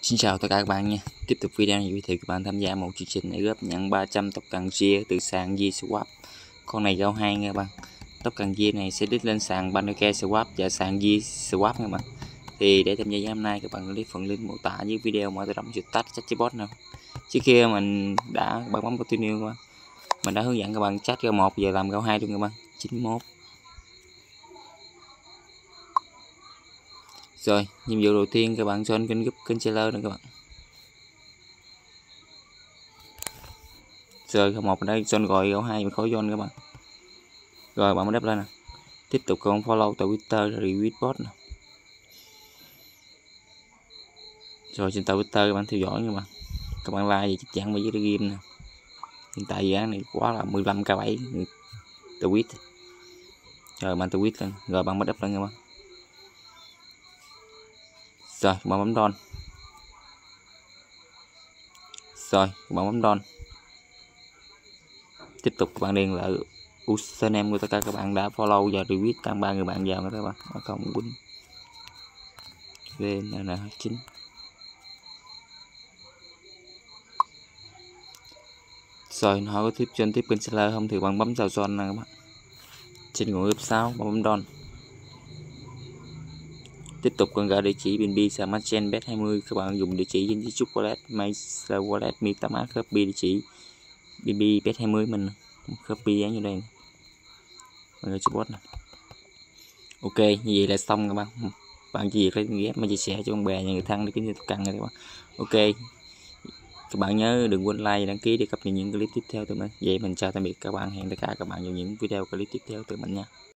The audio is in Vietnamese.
Xin chào tất cả các bạn nha. Tiếp tục video này giới thiệu các bạn tham gia một chương trình để góp nhận 300 tóc cần chia từ sàn Swap. Con này gạo 2 nha các bạn. Tóc cần chia này sẽ đích lên sàn Binance Swap và sàn Swap nha các bạn. Thì để tham gia hôm nay các bạn click phần link mô tả dưới video mà tự động tách chatbot nào. Trước kia mình đã bấm continue các bạn. Mình đã hướng dẫn các bạn chat gạo 1 giờ làm gạo 2 luôn các bạn. 91. Rồi, nhiệm vụ đầu tiên các bạn join kênh kênh seller nữa các bạn. Rồi một ở đây join gọi gạo 2 mình khỏi join các bạn. Rồi bạn mới đáp lên nè. Tiếp tục con follow tại Twitter review bot nè. Rồi trên Twitter các bạn theo dõi nha bạn. Các bạn like và chụp chẳng với dưới game nè. Hiện tại dự án này quá là 15k7 tweet. Rồi bạn tweet lên, rồi bạn mới đáp lên các bạn. Rồi bạn bấm don. Rồi bạn bấm don. Tiếp tục các bạn điền lại username của tất cả các bạn đã follow và retweet tăng 3 người bạn vào các bạn. Không quên VNH9. Rồi hỏi có tiếp trên tiếp kênh seller không thì bạn bấm vào join nè các bạn. Trên ngũ gấp 6 bạn bấm don. Tiếp tục con gửi địa chỉ BNB Smart Chain Bet 20 các bạn dùng địa chỉ trên Chúc Wallet, Master Wallet, MetaMask copy địa chỉ BNB Bet 20 mình copy dán như đây nè. Rồi support nè. Ok, như vậy là xong các bạn. Bạn chỉ việc lấy ghép mà chia sẻ cho bạn bè và người thân để kiếm được cần này các bạn. Ok. Các bạn nhớ đừng quên like và đăng ký để cập nhật những clip tiếp theo từ mình. Vậy mình chào tạm biệt các bạn, hẹn tất cả các bạn vào những video clip tiếp theo từ mình nha.